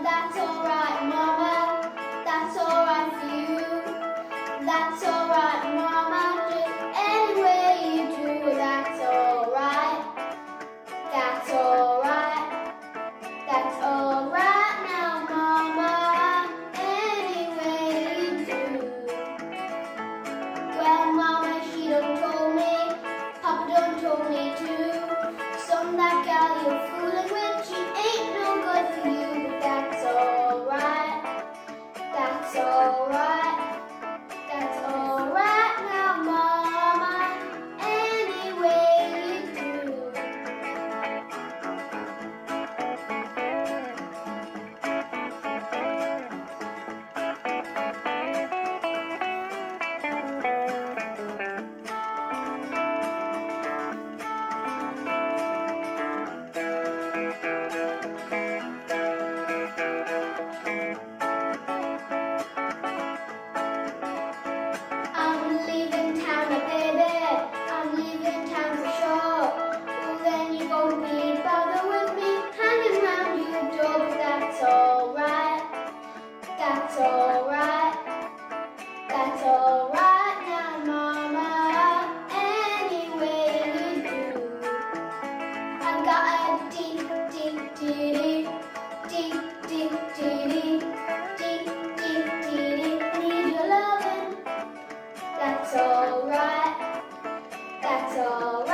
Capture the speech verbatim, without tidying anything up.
that's alright, Mama. That's alright for you. That's alright, Mama. Just any way you do, that's alright. That's alright. That's alright now, Mama. Any way you do. Well, Mama, she done told me, Papa done told me too. Some that girl you're fooling with, she ain't no good for you. But that's alright. That's alright. That's alright now, Mama. Any way you do. I'm leaving town, baby. I'm leaving town for sure. Well, then you won't be bothered with me hanging round your door. But that's alright. That's alright. That's alright now, Mama. Any way you do. I've got a deep, deep, deep, deep, deep, deep, deep, deep, deep. I need your loving. That's alright. That's alright.